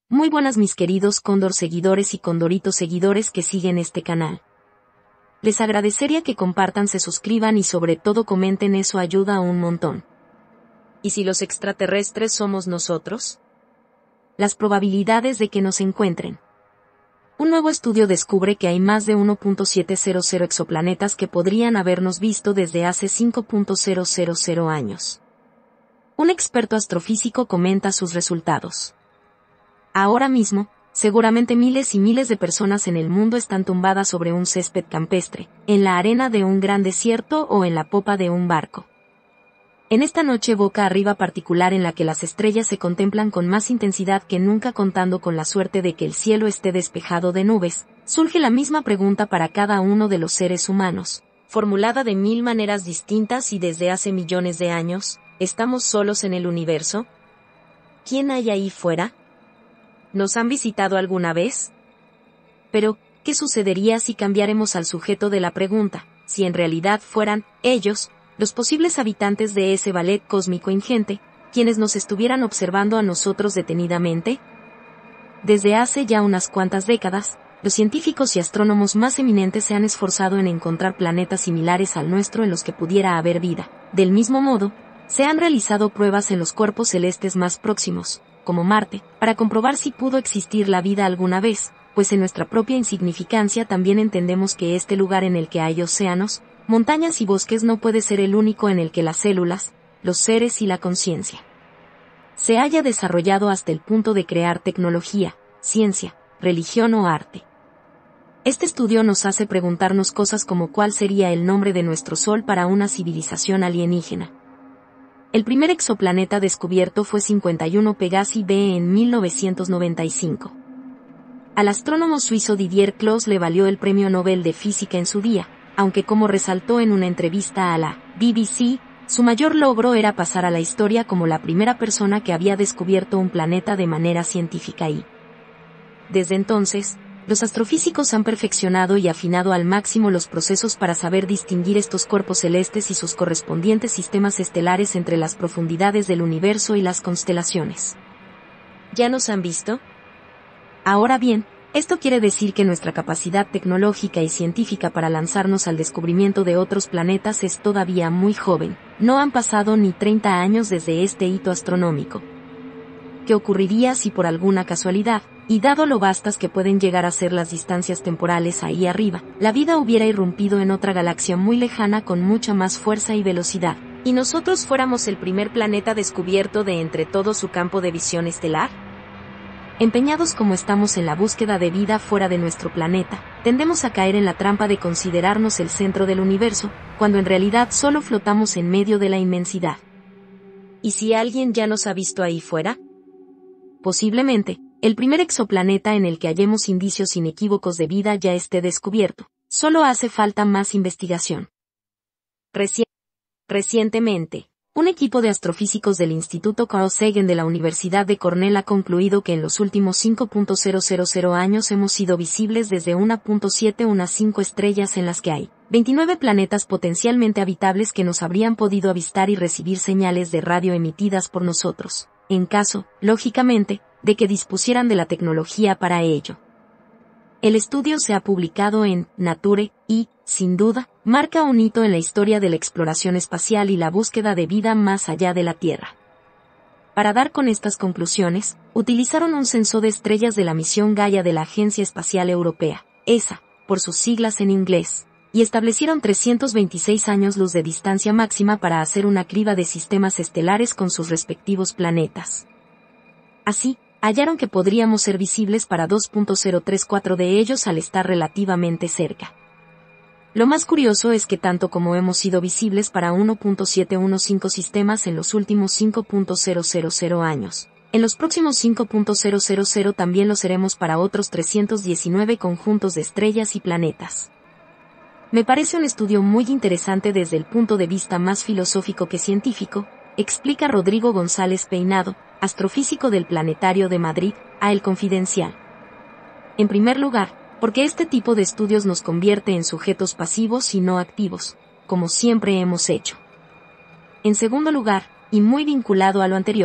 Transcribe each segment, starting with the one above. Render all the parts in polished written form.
Muy buenas mis queridos Cóndor seguidores y Condoritos seguidores que siguen este canal. Les agradecería que compartan, se suscriban y sobre todo comenten, eso ayuda un montón. ¿Y si los extraterrestres somos nosotros? Las probabilidades de que nos encuentren. Un nuevo estudio descubre que hay más de 1.700 exoplanetas que podrían habernos visto desde hace 5.000 años. Un experto astrofísico comenta sus resultados. Ahora mismo, seguramente miles y miles de personas en el mundo están tumbadas sobre un césped campestre, en la arena de un gran desierto o en la popa de un barco. En esta noche boca arriba particular en la que las estrellas se contemplan con más intensidad que nunca, contando con la suerte de que el cielo esté despejado de nubes, surge la misma pregunta para cada uno de los seres humanos, formulada de mil maneras distintas y desde hace millones de años: ¿estamos solos en el universo? ¿Quién hay ahí fuera? ¿Nos han visitado alguna vez? Pero, ¿qué sucedería si cambiáramos al sujeto de la pregunta, si en realidad fueran ellos los posibles habitantes de ese ballet cósmico ingente, quienes nos estuvieran observando a nosotros detenidamente? Desde hace ya unas cuantas décadas, los científicos y astrónomos más eminentes se han esforzado en encontrar planetas similares al nuestro en los que pudiera haber vida. Del mismo modo, se han realizado pruebas en los cuerpos celestes más próximos, como Marte, para comprobar si pudo existir la vida alguna vez, pues en nuestra propia insignificancia también entendemos que este lugar en el que hay océanos, montañas y bosques no puede ser el único en el que las células, los seres y la conciencia se haya desarrollado hasta el punto de crear tecnología, ciencia, religión o arte. Este estudio nos hace preguntarnos cosas como cuál sería el nombre de nuestro Sol para una civilización alienígena. El primer exoplaneta descubierto fue 51 Pegasi b en 1995. Al astrónomo suizo Didier Queloz le valió el Premio Nobel de Física en su día, aunque como resaltó en una entrevista a la BBC, su mayor logro era pasar a la historia como la primera persona que había descubierto un planeta de manera científica y, desde entonces, los astrofísicos han perfeccionado y afinado al máximo los procesos para saber distinguir estos cuerpos celestes y sus correspondientes sistemas estelares entre las profundidades del universo y las constelaciones. ¿Ya nos han visto? Ahora bien, esto quiere decir que nuestra capacidad tecnológica y científica para lanzarnos al descubrimiento de otros planetas es todavía muy joven. No han pasado ni 30 años desde este hito astronómico. ¿Qué ocurriría si por alguna casualidad, y dado lo vastas que pueden llegar a ser las distancias temporales ahí arriba, la vida hubiera irrumpido en otra galaxia muy lejana con mucha más fuerza y velocidad, y nosotros fuéramos el primer planeta descubierto de entre todo su campo de visión estelar? Empeñados como estamos en la búsqueda de vida fuera de nuestro planeta, tendemos a caer en la trampa de considerarnos el centro del universo, cuando en realidad solo flotamos en medio de la inmensidad. ¿Y si alguien ya nos ha visto ahí fuera? Posiblemente, el primer exoplaneta en el que hallemos indicios inequívocos de vida ya esté descubierto. Solo hace falta más investigación. Recientemente, un equipo de astrofísicos del Instituto Carl Sagan de la Universidad de Cornell ha concluido que en los últimos 5.000 años hemos sido visibles desde 1.7 unas 5 estrellas en las que hay 29 planetas potencialmente habitables que nos habrían podido avistar y recibir señales de radio emitidas por nosotros, en caso, lógicamente, de que dispusieran de la tecnología para ello. El estudio se ha publicado en Nature y, sin duda, marca un hito en la historia de la exploración espacial y la búsqueda de vida más allá de la Tierra. Para dar con estas conclusiones, utilizaron un censo de estrellas de la misión Gaia de la Agencia Espacial Europea, ESA, por sus siglas en inglés, y establecieron 326 años luz de distancia máxima para hacer una criba de sistemas estelares con sus respectivos planetas. Así, hallaron que podríamos ser visibles para 2.034 de ellos al estar relativamente cerca. Lo más curioso es que tanto como hemos sido visibles para 1.715 sistemas en los últimos 5.000 años, en los próximos 5.000 también lo seremos para otros 319 conjuntos de estrellas y planetas. Me parece un estudio muy interesante desde el punto de vista más filosófico que científico, explica Rodrigo González Peinado, astrofísico del Planetario de Madrid, a El Confidencial. En primer lugar, porque este tipo de estudios nos convierte en sujetos pasivos y no activos, como siempre hemos hecho. En segundo lugar, y muy vinculado a lo anterior,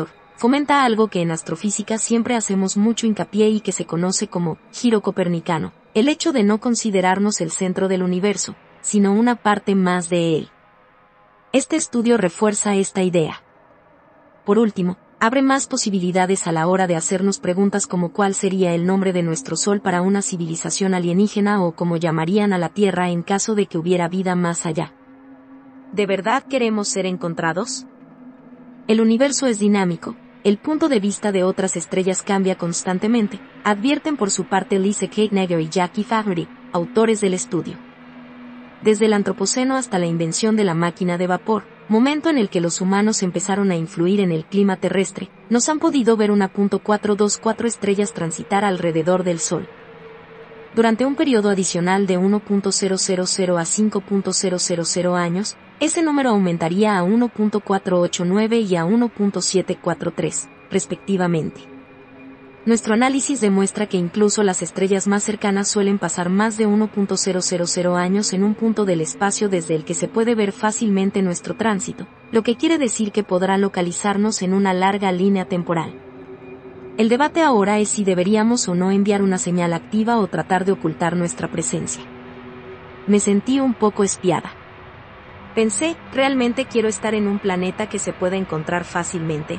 fomenta algo que en astrofísica siempre hacemos mucho hincapié y que se conoce como giro copernicano, el hecho de no considerarnos el centro del universo, sino una parte más de él. Este estudio refuerza esta idea. Por último, abre más posibilidades a la hora de hacernos preguntas como cuál sería el nombre de nuestro Sol para una civilización alienígena o cómo llamarían a la Tierra en caso de que hubiera vida más allá. ¿De verdad queremos ser encontrados? El universo es dinámico, el punto de vista de otras estrellas cambia constantemente, advierten por su parte Lisa Keitneger y Jackie Flaherty, autores del estudio. Desde el Antropoceno hasta la invención de la máquina de vapor, momento en el que los humanos empezaron a influir en el clima terrestre, nos han podido ver 1.424 estrellas transitar alrededor del Sol. Durante un periodo adicional de 1.000 a 5.000 años, ese número aumentaría a 1.489 y a 1.743, respectivamente. Nuestro análisis demuestra que incluso las estrellas más cercanas suelen pasar más de 1.000 años en un punto del espacio desde el que se puede ver fácilmente nuestro tránsito, lo que quiere decir que podrá localizarnos en una larga línea temporal. El debate ahora es si deberíamos o no enviar una señal activa o tratar de ocultar nuestra presencia. Me sentí un poco espiada. Pensé, ¿realmente quiero estar en un planeta que se pueda encontrar fácilmente?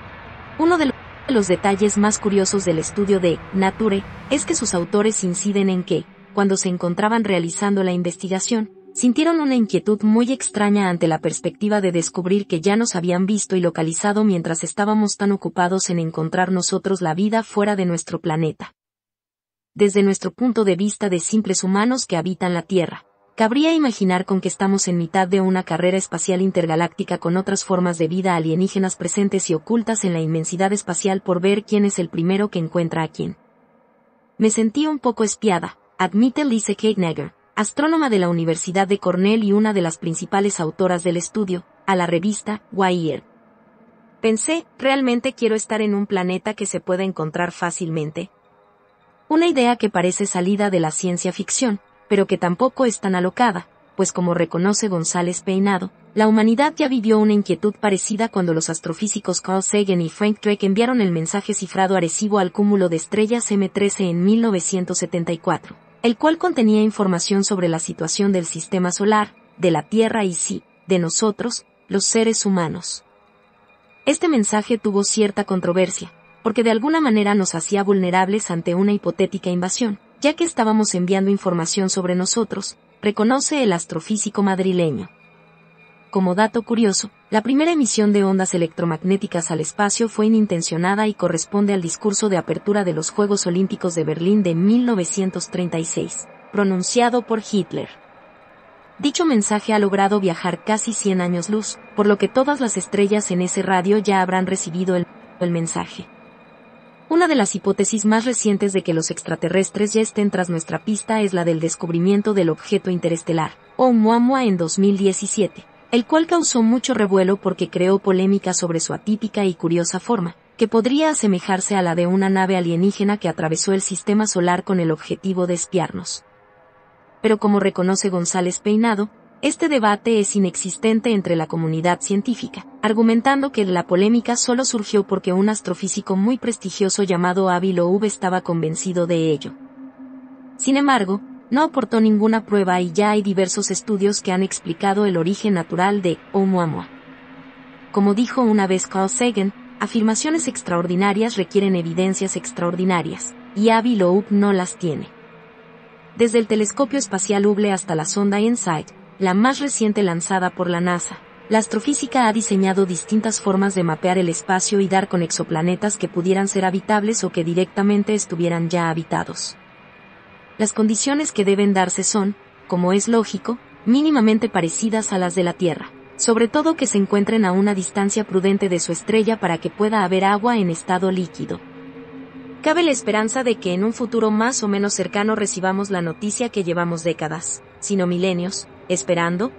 Uno de los detalles más curiosos del estudio de Nature es que sus autores inciden en que, cuando se encontraban realizando la investigación, sintieron una inquietud muy extraña ante la perspectiva de descubrir que ya nos habían visto y localizado mientras estábamos tan ocupados en encontrar nosotros la vida fuera de nuestro planeta. Desde nuestro punto de vista de simples humanos que habitan la Tierra, cabría imaginar con que estamos en mitad de una carrera espacial intergaláctica con otras formas de vida alienígenas presentes y ocultas en la inmensidad espacial por ver quién es el primero que encuentra a quién. Me sentí un poco espiada, admite Lisa Keitneger, astrónoma de la Universidad de Cornell y una de las principales autoras del estudio, a la revista Wired. Pensé, ¿realmente quiero estar en un planeta que se pueda encontrar fácilmente? Una idea que parece salida de la ciencia ficción, pero que tampoco es tan alocada, pues como reconoce González Peinado, la humanidad ya vivió una inquietud parecida cuando los astrofísicos Carl Sagan y Frank Drake enviaron el mensaje cifrado Arecibo al cúmulo de estrellas M13 en 1974, el cual contenía información sobre la situación del sistema solar, de la Tierra y sí, de nosotros, los seres humanos. Este mensaje tuvo cierta controversia, porque de alguna manera nos hacía vulnerables ante una hipotética invasión, ya que estábamos enviando información sobre nosotros, reconoce el astrofísico madrileño. Como dato curioso, la primera emisión de ondas electromagnéticas al espacio fue inintencionada y corresponde al discurso de apertura de los Juegos Olímpicos de Berlín de 1936, pronunciado por Hitler. Dicho mensaje ha logrado viajar casi 100 años luz, por lo que todas las estrellas en ese radio ya habrán recibido el mensaje. Una de las hipótesis más recientes de que los extraterrestres ya estén tras nuestra pista es la del descubrimiento del objeto interestelar, Oumuamua en 2017, el cual causó mucho revuelo porque creó polémica sobre su atípica y curiosa forma, que podría asemejarse a la de una nave alienígena que atravesó el sistema solar con el objetivo de espiarnos. Pero como reconoce González Peinado, este debate es inexistente entre la comunidad científica, argumentando que la polémica solo surgió porque un astrofísico muy prestigioso llamado Avi Loeb estaba convencido de ello. Sin embargo, no aportó ninguna prueba y ya hay diversos estudios que han explicado el origen natural de Oumuamua. Como dijo una vez Carl Sagan, afirmaciones extraordinarias requieren evidencias extraordinarias, y Avi Loeb no las tiene. Desde el telescopio espacial Hubble hasta la sonda InSight, la más reciente lanzada por la NASA, la astrofísica ha diseñado distintas formas de mapear el espacio y dar con exoplanetas que pudieran ser habitables o que directamente estuvieran ya habitados. Las condiciones que deben darse son, como es lógico, mínimamente parecidas a las de la Tierra, sobre todo que se encuentren a una distancia prudente de su estrella para que pueda haber agua en estado líquido. Cabe la esperanza de que en un futuro más o menos cercano recibamos la noticia que llevamos décadas, sino milenios, esperando.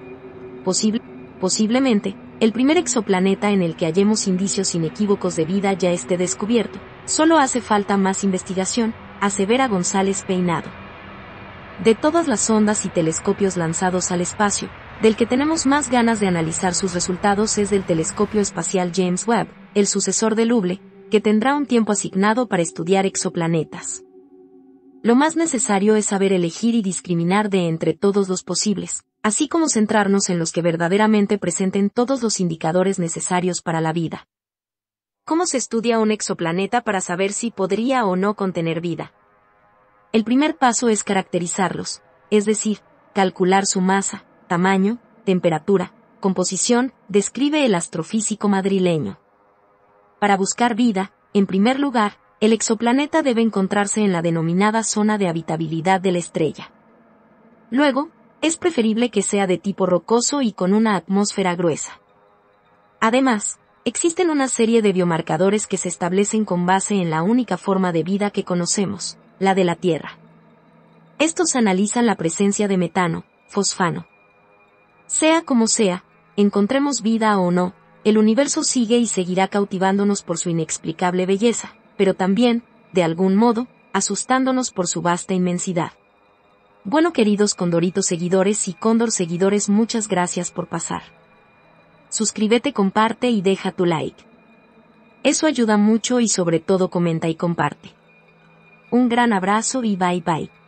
Posiblemente, el primer exoplaneta en el que hallemos indicios inequívocos de vida ya esté descubierto. Solo hace falta más investigación, asevera González Peinado. De todas las sondas y telescopios lanzados al espacio, del que tenemos más ganas de analizar sus resultados es del telescopio espacial James Webb, el sucesor del Hubble, que tendrá un tiempo asignado para estudiar exoplanetas. Lo más necesario es saber elegir y discriminar de entre todos los posibles, así como centrarnos en los que verdaderamente presenten todos los indicadores necesarios para la vida. ¿Cómo se estudia un exoplaneta para saber si podría o no contener vida? El primer paso es caracterizarlos, es decir, calcular su masa, tamaño, temperatura, composición, describe el astrofísico madrileño. Para buscar vida, en primer lugar, el exoplaneta debe encontrarse en la denominada zona de habitabilidad de la estrella. Luego, es preferible que sea de tipo rocoso y con una atmósfera gruesa. Además, existen una serie de biomarcadores que se establecen con base en la única forma de vida que conocemos, la de la Tierra. Estos analizan la presencia de metano, fosfano. Sea como sea, encontremos vida o no, el universo sigue y seguirá cautivándonos por su inexplicable belleza, pero también, de algún modo, asustándonos por su vasta inmensidad. Bueno, queridos Condoritos seguidores y Cóndor seguidores, muchas gracias por pasar. Suscríbete, comparte y deja tu like. Eso ayuda mucho y sobre todo comenta y comparte. Un gran abrazo y bye bye.